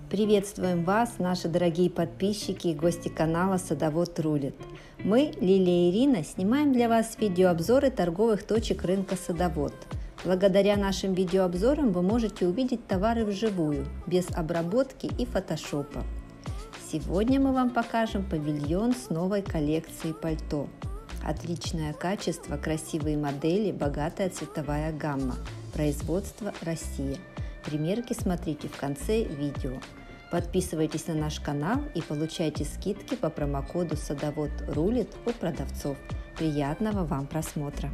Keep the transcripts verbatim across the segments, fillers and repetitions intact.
Приветствуем вас, наши дорогие подписчики и гости канала Садовод рулит. Мы, Лилия и Ирина, снимаем для вас видеообзоры торговых точек рынка Садовод. Благодаря нашим видеообзорам вы можете увидеть товары вживую, без обработки и фотошопа. Сегодня мы вам покажем павильон с новой коллекцией пальто. Отличное качество, красивые модели, богатая цветовая гамма. Производство Россия. Примерки смотрите в конце видео. Подписывайтесь на наш канал и получайте скидки по промокоду Садовод рулит у продавцов. Приятного вам просмотра!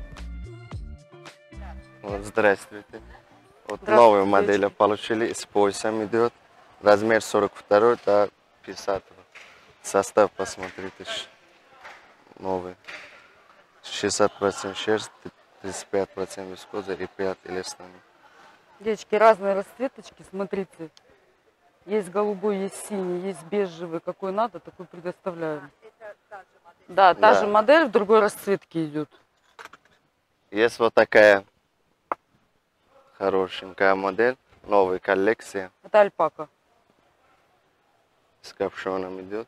Вот, здравствуйте. Вот новую модель получили, с поясом идет. Размер сорок два до пятидесятого. Состав посмотрите. Новый. шестьдесят процентов шерсть, тридцать пять процентов вискоза и пять эластана. Девочки, разные расцветочки, смотрите. Есть голубой, есть синий, есть бежевый. Какой надо, такой предоставляем. Это та же модель. Да, та да. же модель, в другой расцветке идет. Есть вот такая хорошенькая модель, новая коллекция. Это альпака. С капюшоном идет.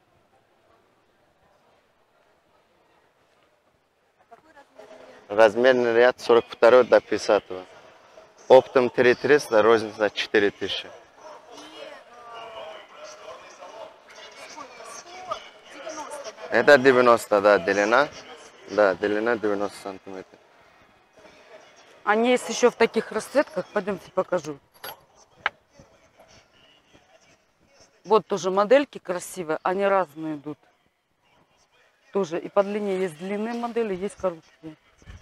Размерный ряд сорок два до пятидесятого. Оптом три тысячи триста, розница четыре тысячи. Это девяносто, да, длина. Да, длина девяносто сантиметров. Они есть еще в таких расцветках, пойдемте покажу. Вот тоже модельки красивые, они разные идут. Тоже и по длине есть длинные модели, есть короткие.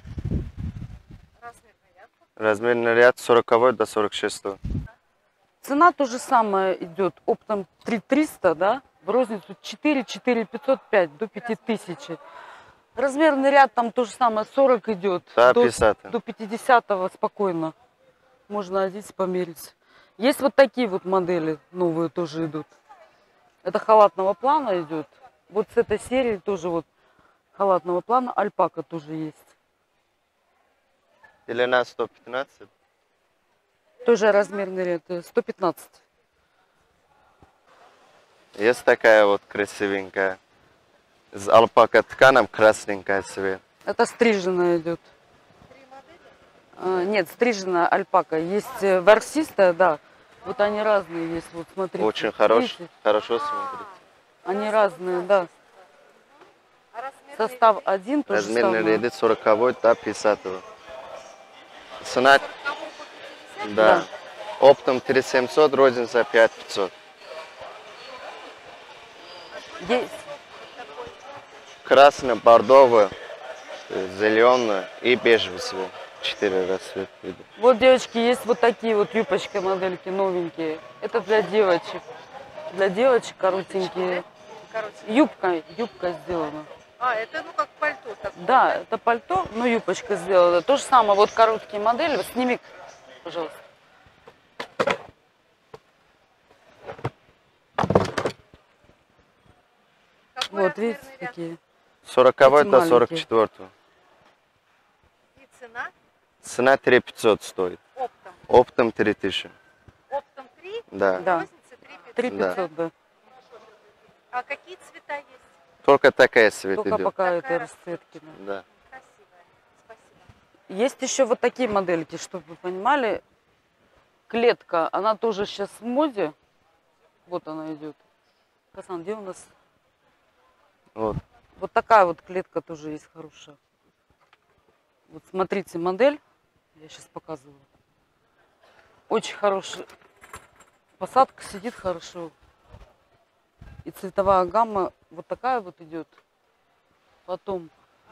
Размерный ряд сорок до сорок шестого. Цена то же самое идет, оптом три тысячи триста, да, в розницу четыре, четыре тысячи пятьсот, пять до пяти тысяч. Размерный ряд там то же самое, сорок идет, да, до, пятьдесят. до пятидесятого спокойно. Можно одеть, померить. Есть вот такие вот модели новые тоже идут. Это халатного плана идет. Вот с этой серии тоже вот халатного плана альпака тоже есть. Длина сто пятнадцать. Тоже размерный ряд, сто пятнадцать. Есть такая вот красивенькая. С альпака тканом красненькая цвет. Это стриженная идет. А, нет, стриженная альпака. Есть ворсистая, да. Вот они разные есть. Вот смотрите. Очень хорош, хорошо смотрите. Они разные, да. Состав один, тоже размерный ряд сорок до пятидесятого. Цена, да. да. Оптом три тысячи семьсот, розница пять тысяч пятьсот. Есть. Красный, бордовый, зеленый и бежевый цвет. Четыре расцветки. Вот, девочки, есть вот такие вот юбочки, модельки новенькие. Это для девочек. Для девочек коротенькие. Юбка, юбка сделана. А, это ну как пальто такое. Да, да, это пальто, но юбочка сделана. То же самое, вот короткие модели. Вот сними, пожалуйста. Какой вот, видите, ряд? Такие. сорок до сорок четвёртого. И цена? Цена три тысячи пятьсот стоит. Оптом? Оптом три тысячи. Оптом три? Да. Да. три тысячи пятьсот, да. А какие цвета есть? Только такая цвет Только идет. пока такая это расцветки. Да. Да. Красивая. Спасибо. Есть еще вот такие модельки, чтобы вы понимали. Клетка, она тоже сейчас в моде. Вот она идет. Касан, где у нас? Вот. Вот такая вот клетка тоже есть хорошая. Вот смотрите модель. Я сейчас показываю. Очень хорошая. Посадка сидит хорошо. И цветовая гамма вот такая вот идет. Потом.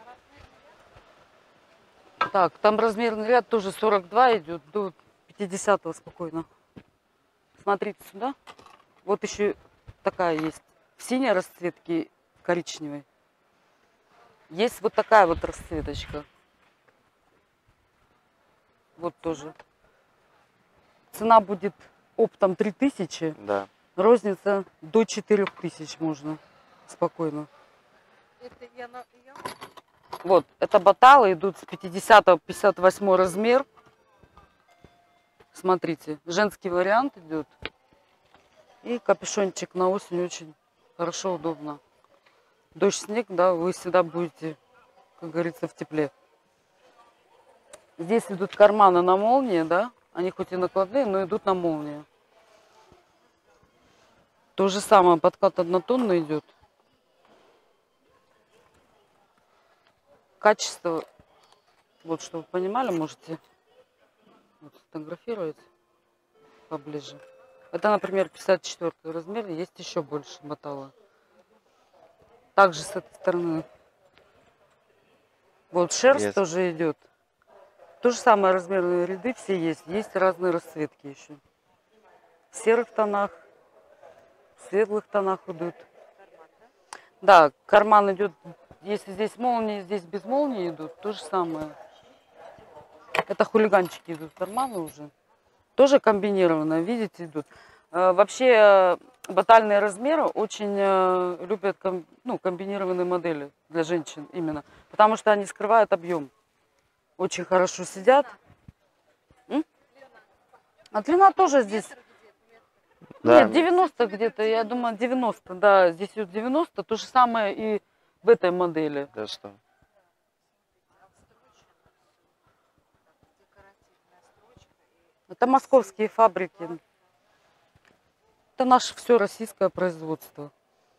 Так, там размерный ряд тоже сорок два идет до пятидесятого спокойно. Смотрите сюда. Вот еще такая есть. В синей расцветке, коричневой. Есть вот такая вот расцветочка. Вот тоже. Цена будет оптом три тысячи. Да. Розница до четырёх тысяч можно спокойно. Это я на... я... Вот, это баталы идут с пятидесятого по пятьдесят восьмой размер. Смотрите, женский вариант идет. И капюшончик на осень очень хорошо, удобно. Дождь, снег, да, вы всегда будете, как говорится, в тепле. Здесь идут карманы на молнии, да. Они хоть и накладные, но идут на молнии. То же самое, подкат однотонный идет. Качество, вот чтобы вы понимали, можете вот сфотографировать поближе. Это, например, пятьдесят четвёртый размер, есть еще больше батала. Также с этой стороны. Вот шерсть Есть. тоже идет. То же самое, размерные ряды все есть. Есть разные расцветки еще. В серых тонах, в светлых тонах идут. Да, карман идет, если здесь молнии, здесь без молнии идут, то же самое. Это хулиганчики идут, карманы уже. Тоже комбинированно, видите, идут. Э, вообще э, батальные размеры очень э, любят ком, ну, комбинированные модели для женщин именно. Потому что они скрывают объем. Очень хорошо сидят. М? А длина тоже здесь. Да. Нет, девяносто где-то, я думаю, девяносто, да, здесь идет девяносто, то же самое и в этой модели. Да что? Это московские фабрики. Это наше все российское производство.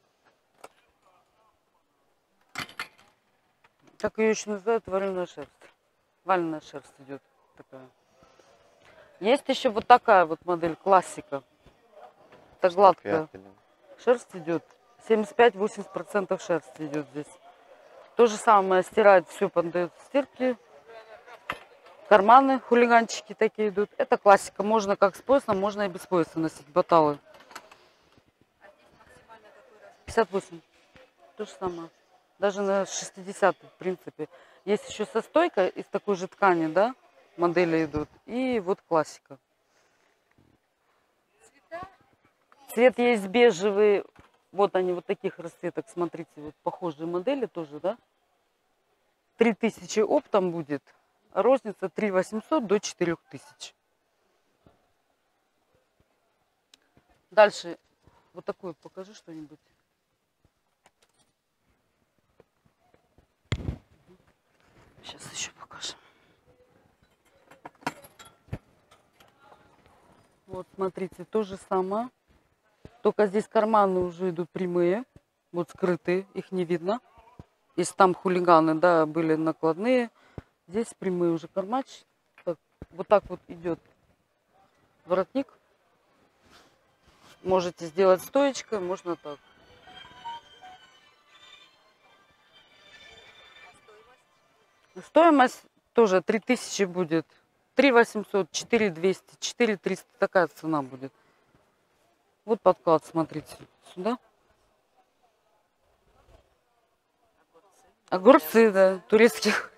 Как ее еще называют, вареная шерсть. Валеная шерсть идет такая. Есть еще вот такая вот модель, классика. Это гладкая. Шерсть идет. семьдесят пять — восемьдесят процентов шерсти идет здесь. То же самое, стирает все, поддает стирки. Карманы, хулиганчики такие идут. Это классика. Можно как с поясом, можно и без пояса носить баталы. пятьдесят восемь. То же самое. Даже на шестидесятый, в принципе. Есть еще со стойкой из такой же ткани, да, модели идут. И вот классика. Цвет есть бежевый. Вот они, вот таких расцветок, смотрите, вот похожие модели тоже, да. три тысячи оптом будет. Розница три восемьсот до четырёх тысяч. Дальше вот такой покажи что-нибудь. Сейчас еще покажем. Вот смотрите, то же самое. Только здесь карманы уже идут прямые. Вот скрытые, их не видно. Если там хулиганы, да, были накладные. Здесь прямые уже кармачки. Так, вот так вот идет воротник. Можете сделать стоечкой, можно так. Стоимость тоже три тысячи будет. три восемьсот, четыре двести, четыре триста. Такая цена будет. Вот подклад, смотрите. Сюда. Огурцы, да, турецких.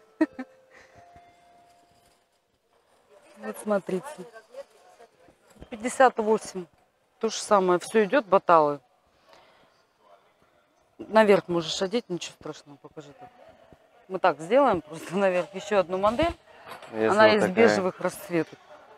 Вот смотрите. пятьдесят восемь. То же самое. Все идет, баталы. Наверх можешь одеть, ничего страшного, покажи так. Мы так сделаем, просто наверх еще одну модель. Есть Она вот из такая. бежевых расцветок.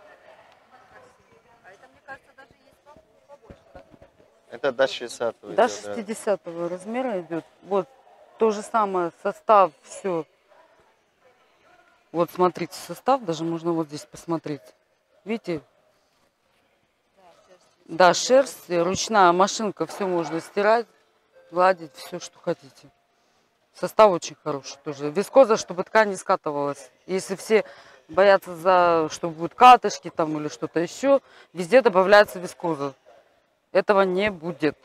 А это, мне кажется, даже есть побольше. Это до шестидесятого. До идет, да. шестидесятого размера идет. Вот то же самое, состав, все. Вот смотрите, состав, даже можно вот здесь посмотреть. Видите? Да, шерсть, ручная машинка, все можно стирать, гладить, все, что хотите. Состав очень хороший тоже. Вискоза, чтобы ткань не скатывалась. Если все боятся, за, что будут катышки там или что-то еще, везде добавляется вискоза. Этого не будет.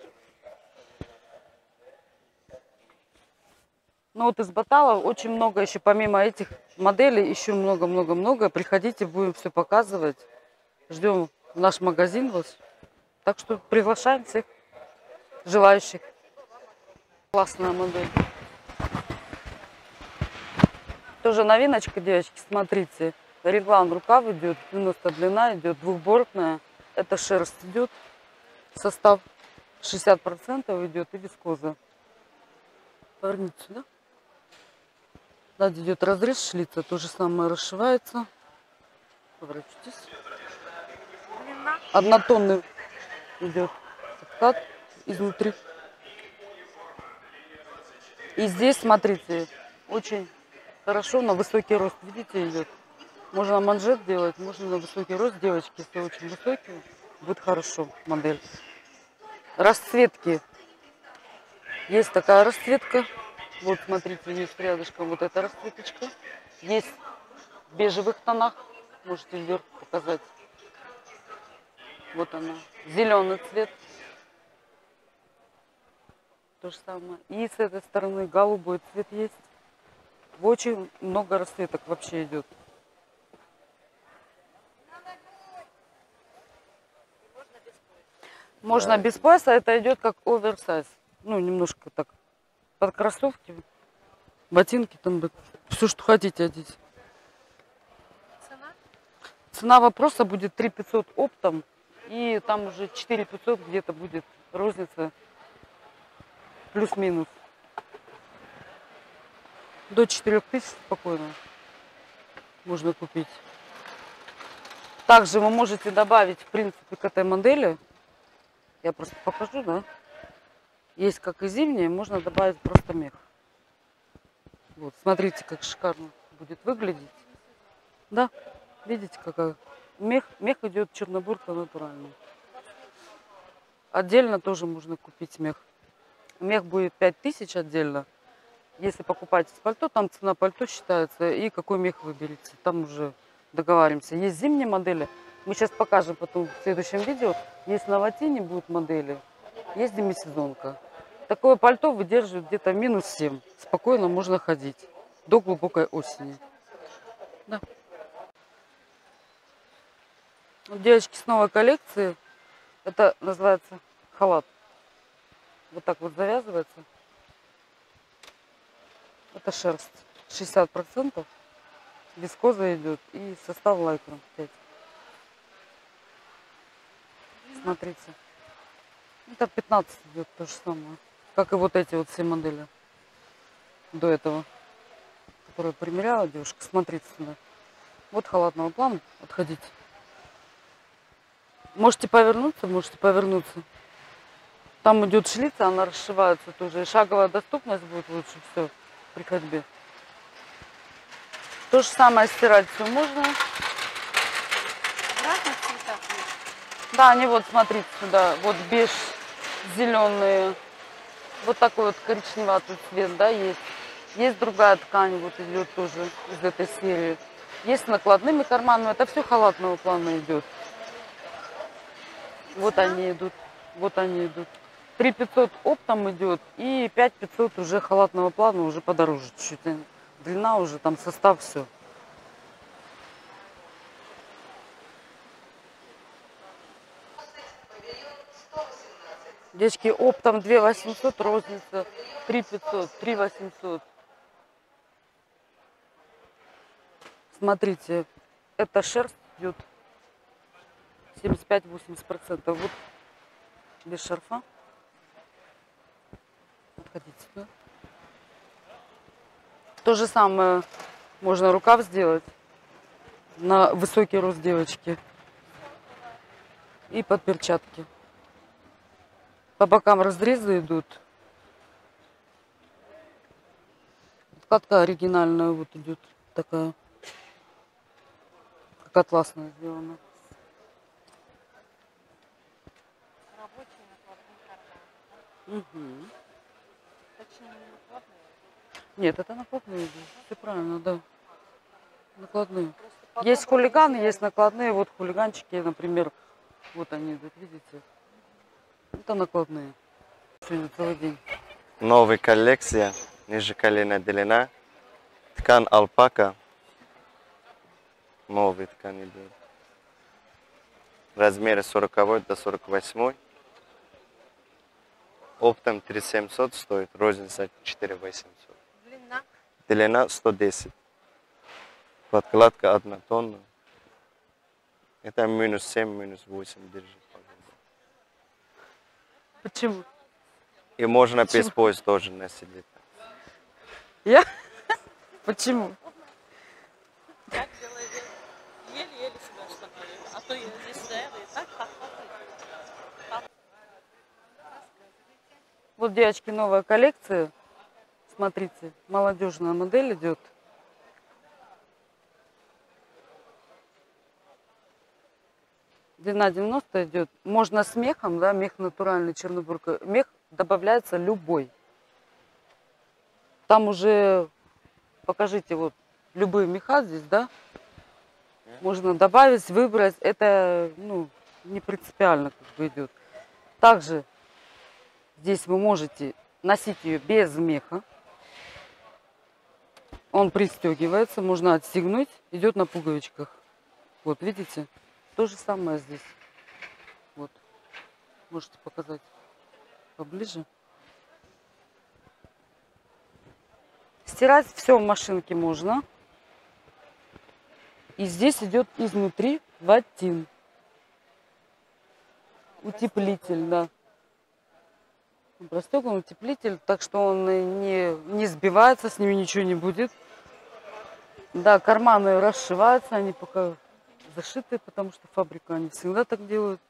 Ну вот из баталов очень много еще, помимо этих моделей, еще много-много-много. Приходите, будем все показывать. Ждем в наш магазин вас. Так что приглашаем всех желающих. Классная модель. Тоже новиночка, девочки, смотрите. Реглан рукав идет, девяносто длина идет, двухбортная. Это шерсть идет. Состав шестьдесят процентов идет и вискоза. Поверните сюда. Сзади идет разрез шлица, то же самое расшивается. Поворачивайтесь. Однотонный идет. подклад изнутри. И здесь, смотрите, очень хорошо на высокий рост. Видите, идет. Можно манжет делать, можно на высокий рост. Девочки, если очень высокие, будет хорошо модель. Расцветки. Есть такая расцветка. Вот, смотрите, есть рядышком вот эта расцветочка. Есть в бежевых тонах. Можете вверх показать. Вот она. Зеленый цвет. То же самое. И с этой стороны голубой цвет есть. Очень много расцветок вообще идет. Можно Да. без пояса. Это идет как оверсайз. Ну, немножко так. Под кроссовки, ботинки, там все, что хотите одеть. Цена? Цена вопроса будет три пятьсот оптом. И там уже четыре пятьсот где-то будет розница. Плюс-минус. До четырёх тысяч спокойно можно купить. Также вы можете добавить, в принципе, к этой модели. Я просто покажу, да? Есть как и зимние, можно добавить просто мех. Вот, смотрите, как шикарно будет выглядеть. Да, видите, какая мех, мех идет чернобурка натуральный. Отдельно тоже можно купить мех. Мех будет пять тысяч отдельно. Если покупаете с пальто, там цена пальто считается. И какой мех выберете, там уже договариваемся. Есть зимние модели. Мы сейчас покажем потом в следующем видео. Есть на латине будут модели. Есть демисезонка. Такое пальто выдерживает где-то минус семь. Спокойно можно ходить. До глубокой осени. Да. Вот, девочки, с новой коллекции. Это называется халат. Вот так вот завязывается. Это шерсть. шестьдесят процентов. Вискоза идет. И состав лайкрон пять. Смотрите. Это пятнадцать идет то же самое. Как и вот эти вот все модели. До этого. Которые примеряла девушка. Смотрите сюда. Вот халатного плана. Отходите. Можете повернуться, можете повернуться. Там идет шлица, она расшивается тоже. И шаговая доступность будет лучше все при ходьбе. То же самое стирать все можно. В разных цветах есть. Да, они вот, смотрите сюда. Вот беж, зеленые. Вот такой вот коричневатый цвет, да, есть. Есть другая ткань, вот идет тоже из этой серии. Есть с накладными карманами. Это все халатного плана идет. Вот они идут. Вот они идут. три пятьсот оптом идет. И пять пятьсот уже халатного плана, уже подороже чуть-чуть. Длина уже, там состав, все. Девочки, оптом две восемьсот, розница три пятьсот, три восемьсот. Смотрите, эта шерсть идет семьдесят пять восемьдесят процентов. Вот без шарфа. Отходите сюда. То же самое можно рукав сделать на высокий рост девочки. И под перчатки. По бокам разрезы идут. Подкладка оригинальная вот идет такая. Как атласная сделана. Рабочие накладные карманы. Угу. Точнее, не накладные. Нет, это накладные идут. Все правильно, да. Накладные. Просто Есть потом хулиганы, они есть накладные. Вот хулиганчики, например. Вот они идут, видите? Это накладные. Сегодня целый день. Новая коллекция. Ниже колена длина. Ткань алпака. Новый ткань идет. Размеры сороковой до сорок восьмой. Оптом три семьсот стоит. Розница четыре восемьсот. Длина. Длина сто десять. Подкладка однотонная. Это минус семь, минус восемь держит. Почему? И можно Почему? без пояса тоже носить. Я? Почему? Так делаю. Еле-еле себя остановила. А то я здесь стояла и так, так, так. Вот, девочки, новая коллекция. Смотрите, молодежная модель идет. Длина девяносто идет. Можно с мехом, да, мех натуральный, чернобурка. Мех добавляется любой. Там уже, покажите, вот, любые меха здесь, да. Можно добавить, выбрать. Это, ну, не принципиально как бы идет. Также здесь вы можете носить ее без меха. Он пристегивается, можно отстегнуть, идет на пуговичках. Вот, видите? То же самое здесь. Вот. Можете показать поближе. Стирать все в машинке можно. И здесь идет изнутри ватин. Утеплитель, да. Простеган, утеплитель, так что он не, не сбивается, с ними ничего не будет. Да, карманы расшиваются, они пока зашиты, потому что фабрика, они всегда так делают.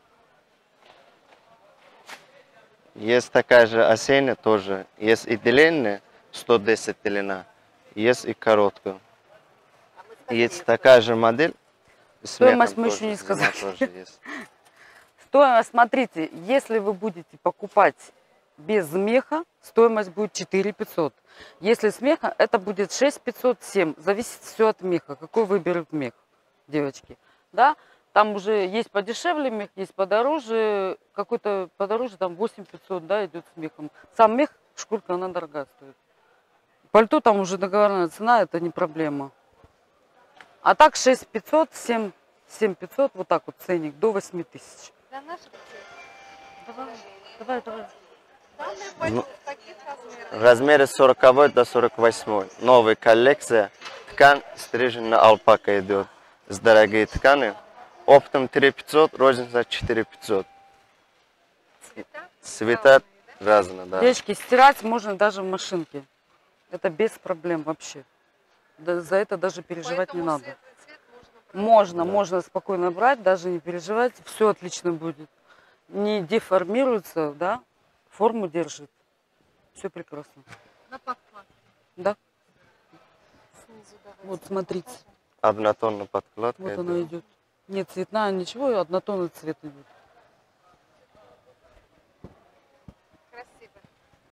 Есть такая же осенняя тоже. Есть и длинная, сто десять длина. Есть и короткая. Есть такая же модель. Стоимость мы еще не сказали. Стоимость, смотрите, если вы будете покупать без меха, стоимость будет четыре пятьсот. Если с меха, это будет шесть пятьсот, семь. Зависит все от меха, какой выберет мех, девочки. Да? Там уже есть подешевле мех, есть подороже. Какой-то подороже, там восемь пятьсот, да, идет с мехом. Сам мех, шкурка, она дорогая стоит. Пальто там уже договорная цена, это не проблема. А так шесть пятьсот, семь пятьсот, вот так вот ценник, до восьми тысяч. Для наших целей. Давай, давай, давай. Данные пальто Ну, в каких размерах? размеры сороковой до сорок восьмой. Новая коллекция. Ткань стрижена алпака идет. С дорогие ткани. Оптом три пятьсот, розница четыре пятьсот. Цвета? Цвета разные, да. Девочки, стирать можно даже в машинке. Это без проблем вообще. Да, за это даже переживать не Поэтому надо. светлый цвет можно Можно, Да. можно спокойно брать, даже не переживать, все отлично будет. Не деформируется, да, форму держит. Все прекрасно. на подклад. Да, Снизу давайте. вот смотрите, Однотонная подкладка вот идет. она идет. Нет цветная, ничего, однотонный цвет идет.